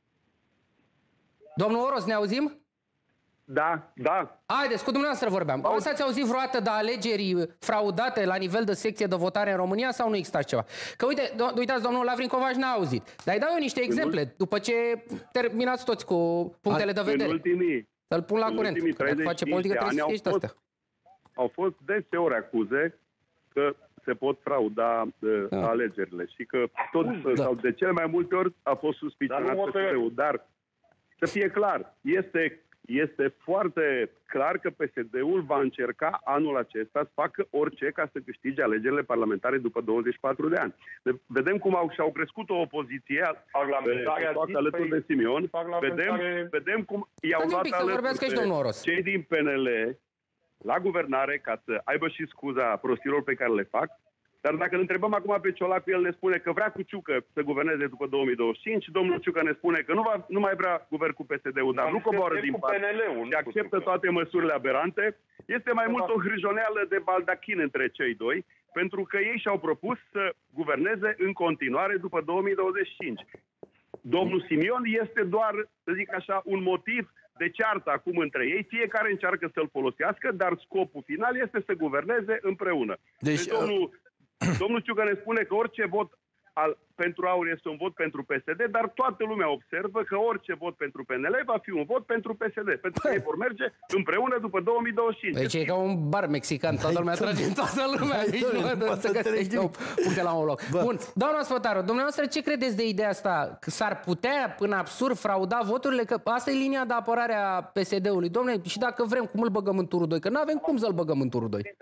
Domnul Ioros, ne auzim? Da, da. Haideți, cu dumneavoastră vorbeam. O să ați auzit vreodată de alegeri fraudate la nivel de secție de votare în România sau nu există ceva? Că uite, do uitați, domnul Lavrin Covaș n-a auzit. Dar îi dau eu niște exemple, după ce terminați toți cu punctele de vedere. În ultimii, Să-l pun la curent. Dacă face politică trebuie să știți astea. Au fost deseori acuze că se pot frauda uh, da. alegerile și că tot, da. sau de cele mai multe ori a fost suspicionat P S D-ul. Dar să fie clar, este, este foarte clar că P S D-ul va încerca anul acesta să facă orice ca să câștige alegerile parlamentare după douăzeci și patru de ani. Vedem cum au, și-au crescut o opoziție alături de Simion. Vedem, vedem cum i-au luat alături cei din P N L la guvernare ca să aibă și scuza prostilor pe care le fac. Dar dacă îl întrebăm acum pe Ciolacu, el ne spune că vrea cu Ciucă să guverneze după două mii douăzeci și cinci, domnul Ciucă ne spune că nu, va, nu mai vrea guvern cu P S D-ul, dar nu coboară din pat și acceptă toate măsurile aberante. Este mai mult o hârjoneală de baldachin între cei doi, pentru că ei și-au propus să guverneze în continuare după două mii douăzeci și cinci. Domnul Simion este doar, să zic așa, un motiv de ceartă acum între ei. Fiecare încearcă să-l folosească, dar scopul final este să guverneze împreună. Deci, deci domnul, domnul Ciucă ne spune că orice vot al, pentru AUR este un vot pentru P S D, dar toată lumea observă că orice vot pentru P N L va fi un vot pentru P S D, pentru că ei vor merge împreună după două mii douăzeci și cinci. Deci e ca un bar mexican, toată lumea trage în toată lumea, nici nu să găsești puncte la un loc. Bun, doamna Spătaru, dumneavoastră ce credeți de ideea asta? Că s-ar putea până absurd frauda voturile? Că asta e linia de apărare a P S D-ului. Dom'le, și dacă vrem, cum îl băgăm în turul doi? Că nu avem cum să-l băgăm în turul doi.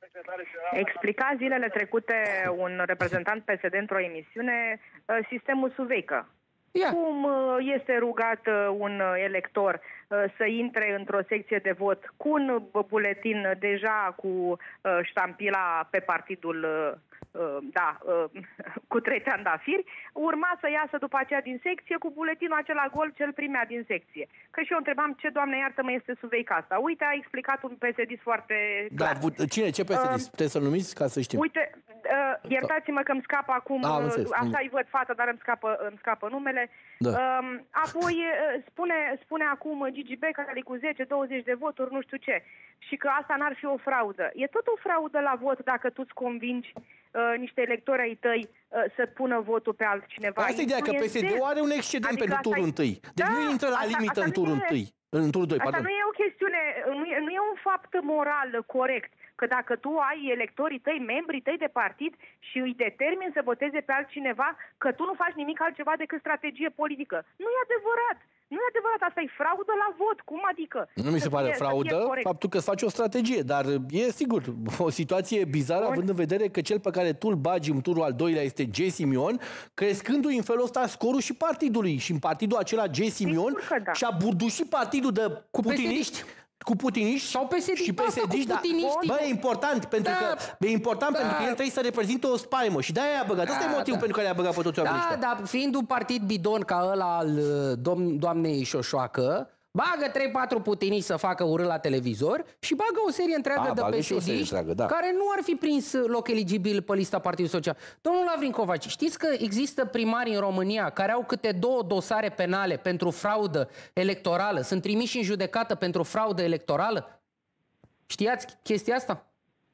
Explica zilele trecute un reprezentant P S D într-o emisiune sistemul Suveică. Ia. Cum este rugat un elector să intre într-o secție de vot cu un buletin deja cu ștampila pe partidul, da, cu trei trandafiri, urma să iasă după aceea din secție cu buletinul acela gol ce îl primea din secție. Că și eu întrebam ce, Doamne iartă-mă, este Suveica asta. Uite, a explicat un P S D foarte clar. Da, cine? Ce P S D? Uh, Puteți să-l numiți ca să știm. Uite, uh, iertați-mă că îmi scapă acum, a, uh, așa îi văd fața, dar îmi scapă, îmi scapă numele. Da. Uh, apoi uh, spune, spune acum Gigi Becali care cu zece douăzeci de voturi, nu știu ce. Și că asta n-ar fi o fraudă. E tot o fraudă la vot dacă tu-ți convingi uh, niște electori ai tăi uh, să pună votul pe altcineva. Asta e ideea, că P S D-ul are un excedent adică pentru turul întâi. Deci da, nu intră la asta, limită asta în turul întâi. În turul doi, asta pardon. nu e o chestiune, nu e, nu e un fapt moral corect. Că dacă tu ai electorii tăi, membrii tăi de partid și îi determini să voteze pe altcineva, că tu nu faci nimic altceva decât strategie politică. Nu e adevărat. Nu e adevărat, asta e fraudă la vot. Cum adică? Nu mi se pare fraudă faptul că îți faci o strategie, dar e sigur o situație bizară, Bun. având în vedere că cel pe care tu îl bagi în turul al doilea este G. Simion, crescându-i în felul ăsta scorul și partidului. Și în partidul acela G. Simion da. și-a burdușit partidul de cu putiniști. Cu putiniști sau P S D-ști, și P S D-ști, da. Bă, e important pentru da. că e important da. pentru că el trebuie să reprezinte o spaimă și de-aia a băgat. Asta da, e motivul da. pentru care a băgat pe toți oamenii Da, ăștia. dar fiind un partid bidon ca ăla al dom doamnei Șoșoacă, bagă trei patru putiniști să facă urât la televizor și bagă o serie întreagă a, de P S D-ști da. care nu ar fi prins loc eligibil pe lista Partidului Social. Domnul Lavrin Covaci, știți că există primari în România care au câte două dosare penale pentru fraudă electorală, sunt trimiși în judecată pentru fraudă electorală? Știați chestia asta?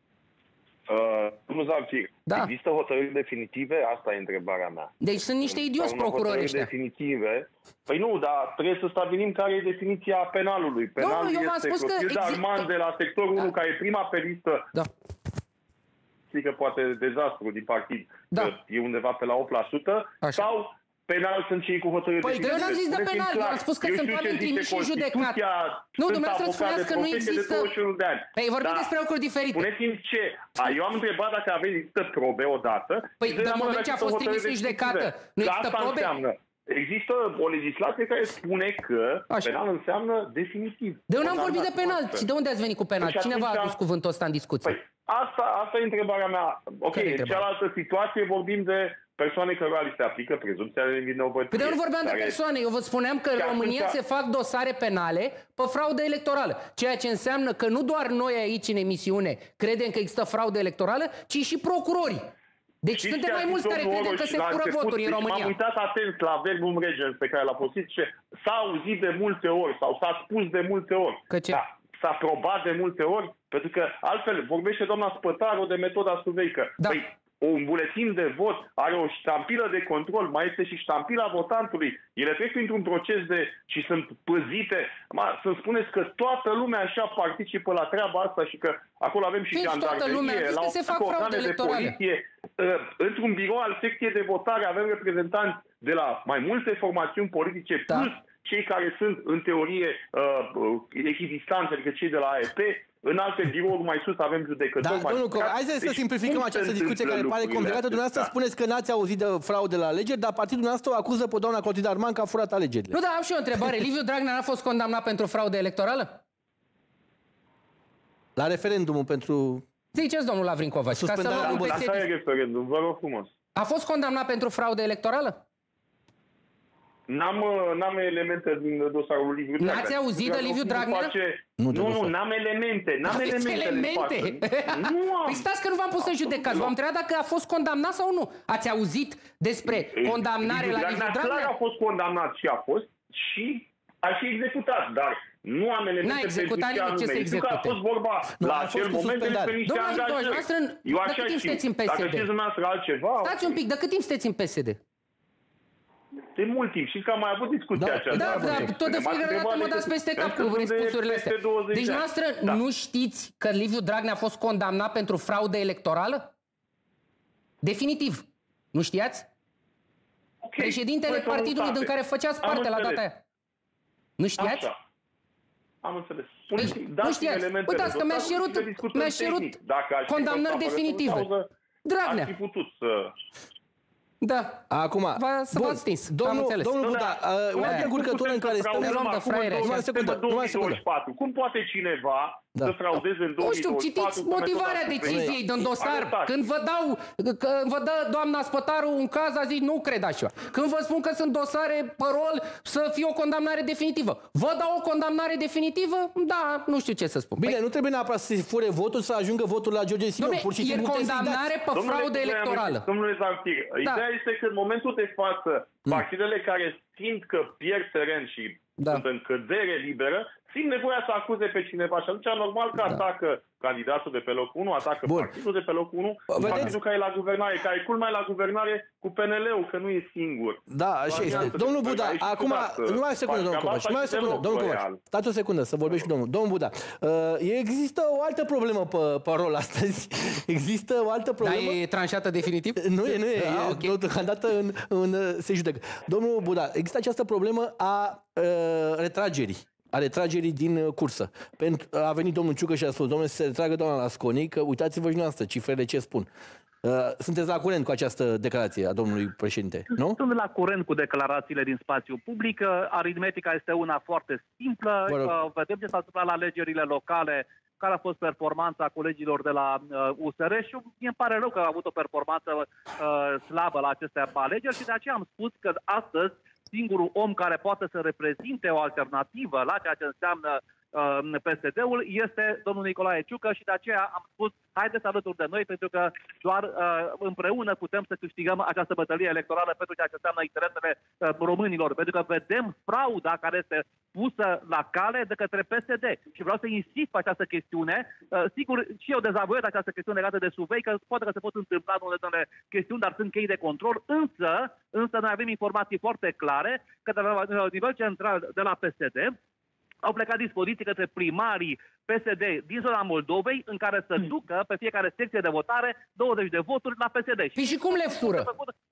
Domnul uh, Zanfir, da. există hotărâri definitive? Asta e întrebarea mea. Deci sunt niște idioți procurorii ăștia. definitive? Păi nu, dar trebuie să stabilim care e definiția penalului. Penalul no, este Clotilde Armand de la sectorul da. unu, care e prima pe listă. Da. Știi că poate dezastru din partid, da. că e undeva pe la opt la sută, Așa. sau penal sunt cei cu hotărâri Păi eu n-am zis de penal, eu am spus că eu sunt oameni trimiși în judecat. Nu, dumneavoastră spuneați că nu există... Păi vorbim da. despre lucruri diferite. Spuneți-mi ce? A, eu am întrebat dacă aveți există probe odată. Păi de moment ce a fost trimis în judecată, nu există probe? Înseamnă. Există o legislație care spune că Așa. penal înseamnă definitiv. De unde am vorbit de penal? Și de unde ați venit cu penal? Deci Cine v-a adus cuvântul ăsta în discuție? Păi, asta, asta e întrebarea mea. Ok, în cealaltă situație vorbim de persoane cărora li se aplică prezumția de nevinovăție. Păi de nu vorbeam de persoane, eu vă spuneam că în România se fac dosare penale pe fraudă electorală. Ceea ce înseamnă că nu doar noi aici în emisiune credem că există fraudă electorală, ci și procurorii. Deci Știți suntem mai mulți care credem că se fură voturi în România. M-am uitat atent la verbum regens pe care l-a folosit și s-a auzit de multe ori sau s-a spus de multe ori. Că ce? Da, s-a probat de multe ori, pentru că altfel vorbește doamna Spătaru de metoda Suveică. Da. Păi, un buletin de vot are o ștampilă de control, mai este și ștampila votantului. Ele trec printr-un proces de și sunt păzite. Ma, să-mi spuneți că toată lumea așa participă la treaba asta și că acolo avem și jandarmerie, la o organe de poliție. Într-un birou al secției de votare avem reprezentanți de la mai multe formațiuni politice, da. plus cei care sunt în teorie uh, echidistanți, adică cei de la A E P. În alte birouri mai sus avem judecători. Da, domnul Cova, hai să deci, simplificăm această discuție care pare complicată. Dumneavoastră da. spuneți că n-ați auzit de fraude la alegeri, dar partidul nostru acuză pe doamna Clotilde Armand că a furat alegerile. Nu, dar am și o întrebare. Liviu Dragnea n-a fost condamnat pentru fraudă electorală? La referendumul pentru... Ziceți, domnul Lavrin Covaci. Suspendarea da, asta e referendum, vă rog frumos. A fost condamnat pentru fraudă electorală? N-am, n-am elemente din dosarul lui Liviu Dragnea. N-ați auzit de Liviu Dragnea? Face... Nu, nu, n-am elemente. N-am elemente. elemente. Nu am. Păi stați că nu v-am pus în judecat. V-am întrebat dacă a fost condamnat sau nu. Ați auzit despre condamnare la Liviu Dragnea? Clar a fost condamnat și a fost și a și executat. Dar Nu amenințe N-a pe executat niște nimic, ce să anume. Știu că a execute? fost vorba Nu, la a fost acel cu moment suspendare. despre niște Domnule Nicolae, angajări. noastră, Eu de așa cât timp știu. sunteți în P S D? Dacă știți dumneavoastră altceva... Stați un pic, de cât timp sunteți în P S D? De mult timp. Și că am mai avut discuția Da, aceasta. Da, da, tot de fiecare dată mă dați peste cap cu răspunsurile astea. Deci noastră Da. nu știți că Liviu Dragnea a fost condamnat pentru fraudă electorală? Definitiv. Nu știați? Okay. Președintele Păi, partidului din care făceați Am parte la înțeles. data aia. Nu știați? Așa. Am înțeles. Deci, Spuneți, nu știați. Uitați că mi-a cerut, mi-a cerut condamnări definitive. Dragnea. Ar fi putut să... Da. Acum, să v-ați stins. Domnul, Am înțeles. domnul Buda, uh, o altă încurcătură în care stăm... Numai o secundă, numai o secundă. Cum poate cineva Da. să fraudeze în două mii Nu douăzeci și patru? știu, citiți motivarea deciziei din dosar. Arătați. Când vă dau, când vă dă doamna Spătaru un caz, a zis nu cred așa. Când vă spun că sunt dosare pe rol să fie o condamnare definitivă. Vă dau o condamnare definitivă? Da, nu știu ce să spun. Bine, păi, nu trebuie neapărat să se fure votul, să ajungă votul la George Simion. Dom'le, Pur și e simplu trebuie să-i condamnare dați. pe Domnule, fraudă domnule, electorală. Domnule Zanfir, ideea este că în momentul de față, partidele care simt că pierd teren și Da. sunt în cădere liberă, simt nevoia să acuze pe cineva și atunci normal că atacă candidatul de pe locul unu, atacă Bun. partidul de pe locul unu, Vedeți? partidul care e la guvernare, care e culmea la guvernare cu P N L-ul, că nu e singur. Da, așa este. Domnul Buda, acum, numai o secundă, domnul Covaci, numai o secundă, domnul Covaci, stați o secundă să vorbești cu domnul. Domnul Buda, uh, există o altă problemă pe, pe rol astăzi. Există o altă problemă. Dar e tranșată definitiv? Nu e, nu e, Ah, e ok. deocamdată în, în, se judecă. Domnul Buda, există această problemă a uh, retragerii. A retragerii din uh, cursă. Pentru, a venit domnul Ciucă și a spus, domnule, să se retragă doamna Lasconi, că uitați-vă și noastră cifrele ce spun. Uh, sunteți la curent cu această declarație a domnului președinte, nu? Sunt la curent cu declarațiile din spațiu public. Aritmetica este una foarte simplă. Vă rog. Uh, Vedem ce s-a întâmplat la alegerile locale, care a fost performanța colegilor de la uh, U S R și mi pare rău că au avut o performanță uh, slabă la aceste alegeri și de aceea am spus că astăzi singurul om care poate să reprezinte o alternativă la ceea ce înseamnă uh, P S D-ul este domnul Nicolae Ciucă și de aceea am spus haideți alături de noi pentru că doar uh, împreună putem să câștigăm această bătălie electorală pentru ceea ce înseamnă interesele uh, românilor. Pentru că vedem frauda care este pusă la cale de către P S D. Și vreau să insist pe această chestiune. Uh, sigur, și eu dezavoiez această chestiune legată de Suvei, că poate că se pot întâmpla unele chestiuni, dar sunt chei de control. Însă, însă noi avem informații foarte clare că de la nivel central de la P S D au plecat dispoziții către primarii P S D din zona Moldovei în care să ducă pe fiecare secție de votare douăzeci de voturi la P S D. Păi și cum le fură?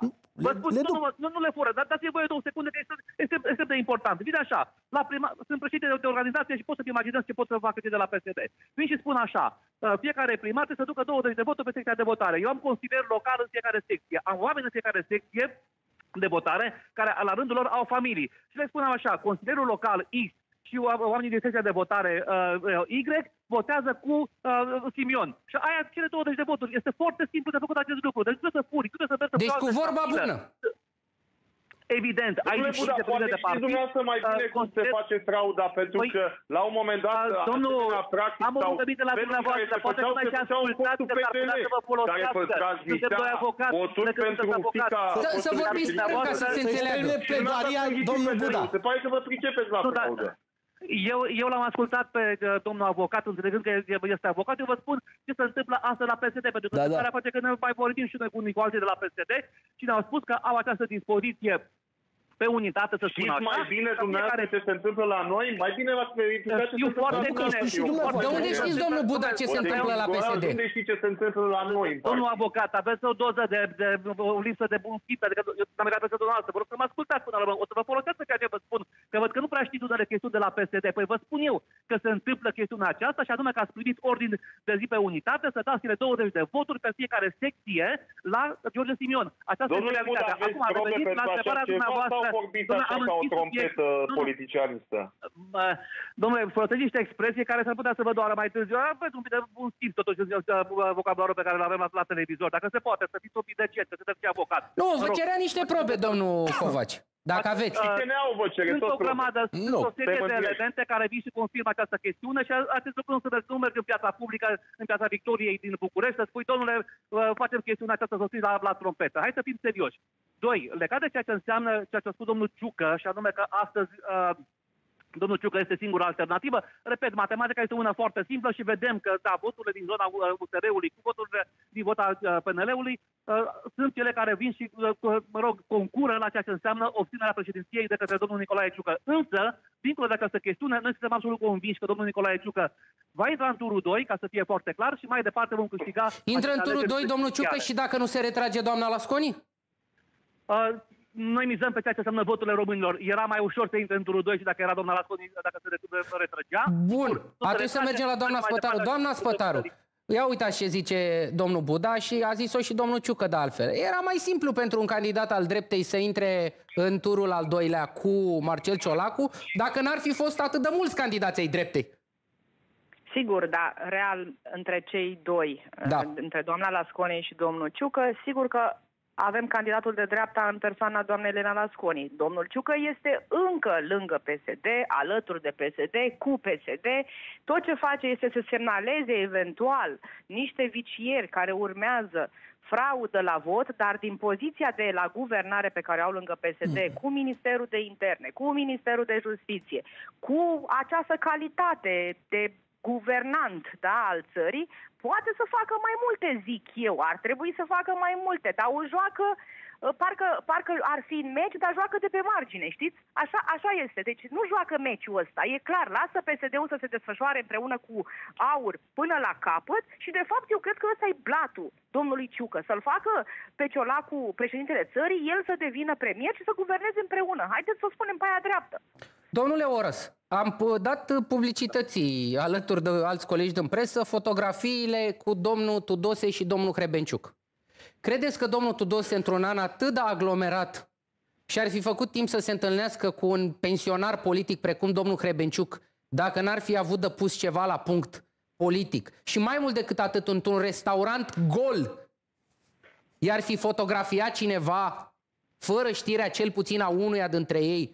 Vă spun, nu, nu, nu, nu le fură, dar dați-mi voie două secunde că este, este, este de important. Vine așa, la prima, sunt președinte de, de organizație și pot să-mi imaginez ce pot să facă cei de la P S D. Vin și spun așa, fiecare primar trebuie să ducă douăzeci de voturi pe secția de votare. Eu am consilier local în fiecare secție, am oameni în fiecare secție de votare care la rândul lor au familii. Și le spunem așa, consilierul local X și oamenii din secția de votare uh, Y votează cu uh, Simion. Și aia cele douăzeci de voturi. Este foarte simplu de făcut acest lucru. Deci trebuie să furi, trebuie să mergi să Deci cu vorba bună. Evident, aici Buda, poate știți dumneavoastră mai bine cum se face frauda, pentru Păi, că la un moment dat domnul, practic am o rugăminte la dumneavoastră, poate că mai și ascultați că s-ar putea să vă folosească. Suntem doi avocați, decât sunteți avocați. Să vorbiți ca să se înțeleagă. Domnul Buda. Se pare că vă pricepeți la fraudă. Eu, eu l-am ascultat pe uh, domnul avocat, înțelegând că este avocat, eu vă spun ce se întâmplă astăzi la P S D, pentru că da, întâmplarea da. face că ne mai vorbim și noi cu unii cu alții de la P S D și ne-au spus că au această dispoziție pe unitate, să spun așa. mai bine dumneavoastră ce se întâmplă la noi? Mai bine v-ați verificat ce se întâmplă la noi. De unde știți, domnul Buda, ce se întâmplă la P S D? De unde știți ce se întâmplă la noi? Domnul avocat, aveți o doză de, de, o lipsă de bun simț, adică am legat peste dumneavoastră. Vă rog să mă ascultați până la urmă. O să vă folosesc pe ceea ce vă spun, că văd că nu prea știți unele chestiuni de la P S D. Păi vă spun eu că se întâmplă chestiunea aceasta și anume că ați primit ordin de zi pe unitate să dați cele douăzeci de voturi pe fiecare secție la George Simion. Aceasta este realitatea. Acum, revenit la întrebarea dumneavoastră. Ca o trompetă politicianistă. Domnule, folosiți niște expresii care s-ar putea să vă doară mai târziu. Aveți un pic de bun simț, totuși, vocabularul pe care îl avem la, la televizor. Dacă se poate, să fiți un pic decent, să sunteți avocat. Nu, vă cerea niște probe, domnul Covaci. Dacă aveți. Sunt o grămadă, sunt o serie de elemente care vin și confirmă această chestiune și acest lucru nu se vede, nu merg în piața publică, în piața Victoriei din București, să spui, domnule, facem chestiunea aceasta să la, la trompetă. Hai să fim serioși. Doi, legat de ceea ce înseamnă ceea ce a spus domnul Ciucă, și anume că astăzi uh, domnul Ciucă este singura alternativă. Repet, matematica este una foarte simplă și vedem că, da, voturile din zona U S R-ului cu voturile din vota P N L-ului uh, sunt cele care vin și, uh, mă rog, concură la ceea ce înseamnă obținerea președinției de către domnul Nicolae Ciucă. Însă, dincolo de această chestiune, noi suntem absolut convinși că domnul Nicolae Ciucă va intra în turul doi, ca să fie foarte clar, și mai departe vom câștiga... Intră în turul doi, domnul Ciucă, și dacă nu se retrage doamna Lasconi? Uh, Noi mizăm pe ceea ce înseamnă voturile românilor. Era mai ușor să intre în turul doi și dacă era doamna Lasconi, dacă se retrăgea. Bun, atunci să mergem la doamna Spătaru. Doamna Spătaru, ia uitați ce zice domnul Buda și a zis-o și domnul Ciucă de altfel. Era mai simplu pentru un candidat al dreptei să intre în turul al doilea cu Marcel Ciolacu, dacă n-ar fi fost atât de mulți candidați ai dreptei. Sigur, dar real, între cei doi, da. între doamna Lasconi și domnul Ciucă, sigur că avem candidatul de dreapta în persoana doamnei Elena Lasconi. Domnul Ciucă este încă lângă P S D, alături de P S D, cu P S D. Tot ce face este să semnaleze eventual niște vicieri care urmează fraudă la vot, dar din poziția de la guvernare pe care au lângă P S D, cu Ministerul de Interne, cu Ministerul de Justiție, cu această calitate de guvernant, da, al țării, poate să facă mai multe, zic eu. Ar trebui să facă mai multe, dar o joacă, parcă, parcă ar fi în meci, dar joacă de pe margine, știți? Așa, așa este. Deci nu joacă meciul ăsta. E clar, lasă P S D-ul să se desfășoare împreună cu AUR până la capăt și, de fapt, eu cred că ăsta e blatul domnului Ciucă. Să-l facă pe Ciolacu președintele țării, el să devină premier și să guverneze împreună. Haideți să o spunem pe aia dreaptă. Domnule Orăs, am dat publicității alături de alți colegi din presă fotografiile cu domnul Tudose și domnul Hrebenciuc. Credeți că domnul Tudose, într-un an atât de aglomerat, și-ar fi făcut timp să se întâlnească cu un pensionar politic precum domnul Hrebenciuc, dacă n-ar fi avut de pus ceva la punct politic? Și mai mult decât atât, într-un restaurant gol, i-ar fi fotografiat cineva, fără știrea cel puțin a unuia dintre ei,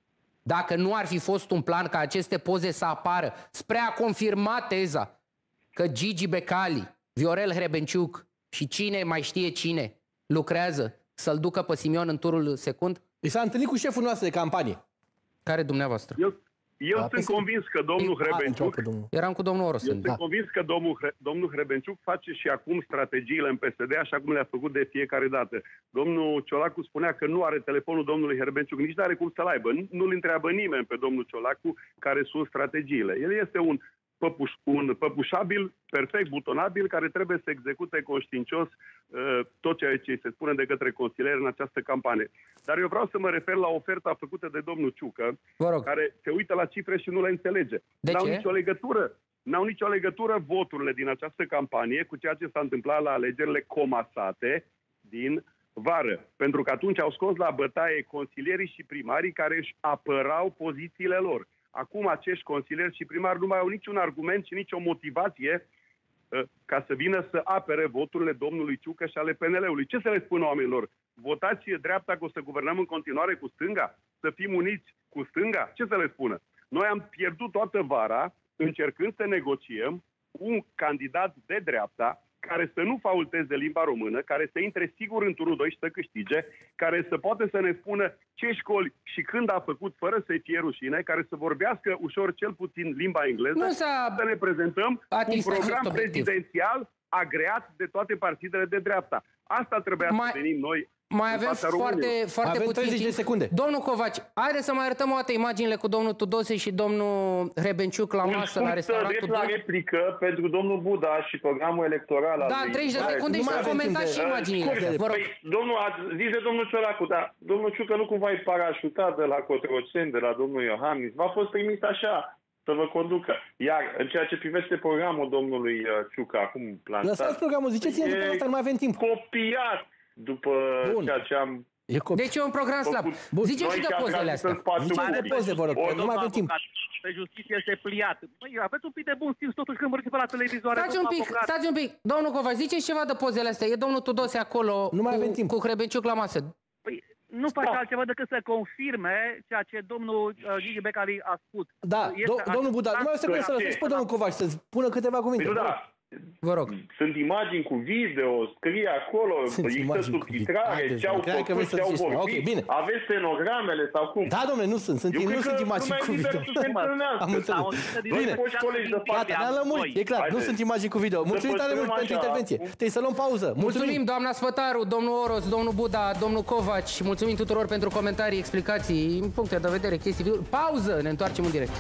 dacă nu ar fi fost un plan ca aceste poze să apară, spre a confirma teza că Gigi Becali, Viorel Hrebenciuc și cine mai știe cine lucrează să-l ducă pe Simion în turul secund? I s-a întâlnit cu șeful nostru de campanie. Care dumneavoastră? Eu, eu da, sunt convins că domnul Hrebenciuc... Eram cu domnul Oros. Eu sunt da. convins că domnul, Hre, domnul Hrebenciuc face și acum strategiile în P S D, așa cum le-a făcut de fiecare dată. Domnul Ciolacu spunea că nu are telefonul domnului Hrebenciuc, nici nu are cum să-l aibă. Nu-l întreabă nimeni pe domnul Ciolacu care sunt strategiile. El este un păpuș, un păpușabil, perfect butonabil, care trebuie să execute conștiincios uh, tot ceea ce se spune de către consilieri în această campanie. Dar eu vreau să mă refer la oferta făcută de domnul Ciucă, care se uită la cifre și nu le înțelege. N-au nicio legătură. N-au nicio legătură voturile din această campanie cu ceea ce s-a întâmplat la alegerile comasate din vară. Pentru că atunci au scos la bătaie consilierii și primarii care își apărau pozițiile lor. Acum acești consilieri și primari nu mai au niciun argument și nicio motivație uh, ca să vină să apere voturile domnului Ciucă și ale P N L-ului. Ce să le spun oamenilor? Votați dreapta că o să guvernăm în continuare cu stânga? Să fim uniți cu stânga? Ce să le spună? Noi am pierdut toată vara încercând să negociem un candidat de dreapta care să nu faulteze limba română, care să intre sigur în turul doi și să câștige, care să poată să ne spună ce școli și când a făcut fără să-i fie rușine, care să vorbească ușor cel puțin limba engleză, nu să ne prezentăm un program prezidențial agreat de toate partidele de dreapta. Asta trebuia mai, să venim noi. Mai avem foarte, foarte avem puțin treizeci de secunde. Domnul Covaci, haideți să mai arătăm o dată imaginile cu domnul Tudose și domnul Hrebenciuc la masă la restaurantul. la replică pentru domnul Buda și programul electoral. Da, treizeci de secunde și să comentați și imaginile. Păi, domnul, zis de domnul Ciolacu, dar domnul Ciucă nu cumva e parașutat de la Cotroceni, de la domnul Iohannis. V-a fost trimis așa să vă conducă. Iar în ceea ce privește programul domnului Ciucă, acum plantat... Lăsați programul, ziceți-ne după asta, nu mai avem timp. Copiat după Bun. ceea ce am... E deci e un program slab. Ziceți și de pozele astea. Ziceți de poze, vă rog, nu mai avem timp. Pe justiție este pliat. Păi, aveți un pic de bun simț totuși când vorbiți pe la televizoare. Stați un pic, stați un pic. Domnul Covaci, ziceți ceva de pozele astea. E domnul Tudose acolo nu mai avem cu, timp. cu Hrebenciuc la masă. Păi, nu face da. altceva decât să confirme ceea ce domnul uh, Gigi Becali a spus. Da, do domnul Buda, numai o secundă să lăsați pe domnul Covaci să spună câteva cuvinte. Păi, da. Vă rog. Sunt imagini cu video, scrie acolo, există subtitrare, ce au făcut, ce au vorbit. Okay, bine. Aveți stenogramele sau cum? Da, domnule, nu sunt. sunt Eu nu sunt imagini cu video. Am înțeles. Bine. Gata, ne-am lămurit. E clar, nu sunt imagini cu video. Mulțumim tare mult pentru intervenție. Trebuie să luăm pauză. Mulțumim, doamna Sfătaru, domnul Oros, domnul Buda, domnul Covaci. Mulțumim tuturor pentru comentarii, explicații, puncte de vedere, chestii. Pauză, ne întoarcem în direct.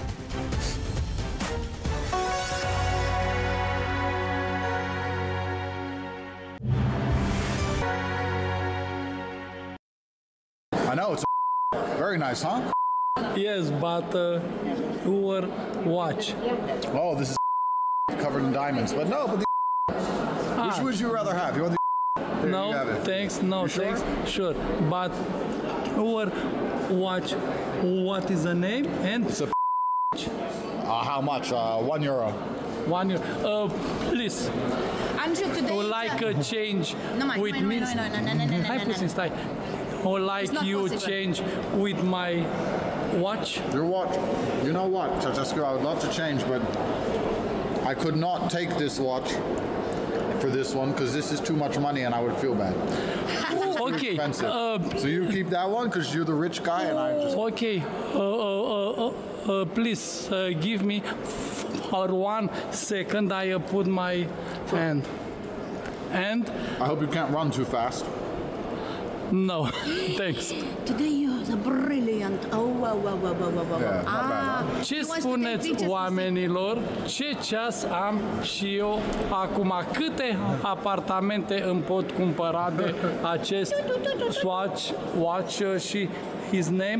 I know, it's very nice, huh? Yes, but uh, your watch. Oh, this is covered in diamonds. But no, but the ah. Which would you rather have? You want the No, thanks, no, you thanks. Sure? Sure, but your watch, what is the name? And it's a uh, how much? Uh, one euro. One euro. Uh, please. Andrew, today would like a change no, man, with no, me. No, no, no, no, no, no, Hai no, puțin, stai. Or like you possible. Change with my watch? Your watch. You know what, Ceausescu, I would love to change, but I could not take this watch for this one because this is too much money and I would feel bad. Okay. Expensive. Uh, so you keep that one because you're the rich guy and I just... Okay. Uh, uh, uh, uh, please uh, give me for one second. I uh, put my hand. And? I hope you can't run too fast. No, thanks. Today you're brilliant. Oh, wow, wow, wow, wow, wow. Yeah, ah, ce spuneți oamenilor? Ce ceas am și eu acum? Câte apartamente îmi pot cumpăra de acest watch, watch și his name?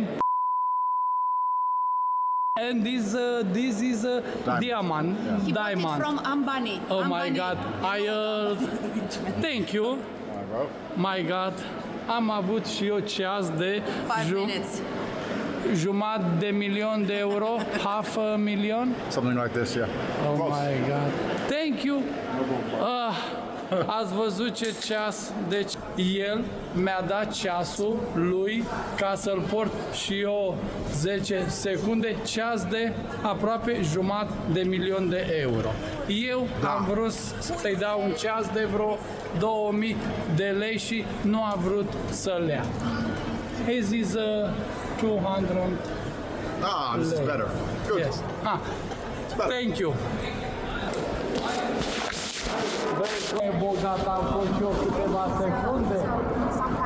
And this, uh, this is a uh, diamond. Yeah. He diamond. bought it from Ambani. Oh Ambani. my God! I uh, thank you. My God! Am avut și eu ceas de jumătate de milion de euro, half a million. Something like this, yeah. Oh my God! Thank you. Uh, ați văzut ce ceas? Deci el mi-a dat ceasul lui ca să-l port și eu zece secunde, ceas de aproape jumătate de milion de euro. Eu da. am vrut să-i dau un ceas de vreo două mii de lei și nu a vrut să-l ia. His is uh, two hundred. Ah, this is better. Good. Yes. Ah, thank you. Băi, bogat am fost eu câteva secunde.